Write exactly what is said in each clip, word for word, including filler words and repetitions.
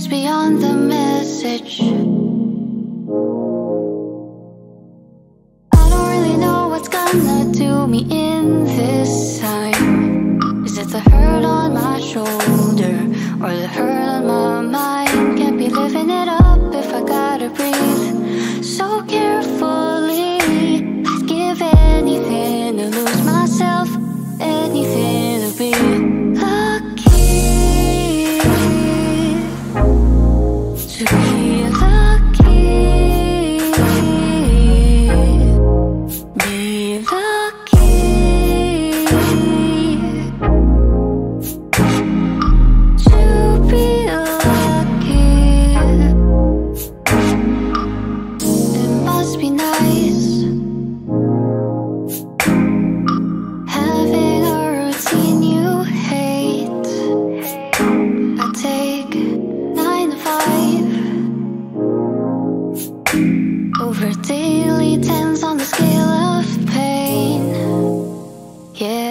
is beyond the message. I don't really know what's gonna do me in this time. Is it the hurt on my shoulder or the hurt on my mind? Can't be living it up if I gotta breathe so carefully. I'd give anything to lose myself, anything to be lucky, to be lucky, be lucky, to be lucky. It must be nice having a routine you hate. I take nine to five over daily tens on the scale of pain. Yeah,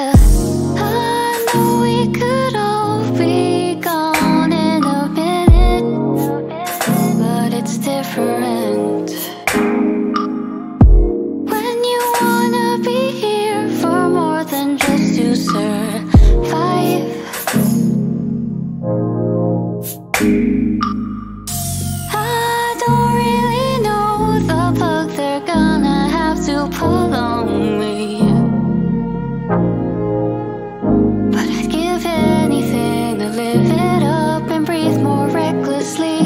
I know we could all be gone in a minute, but it's different when you wanna be here for more than just to survive. I don't really know the plug they're gonna have to pull on me, but I'd give anything to live it up and breathe more recklessly.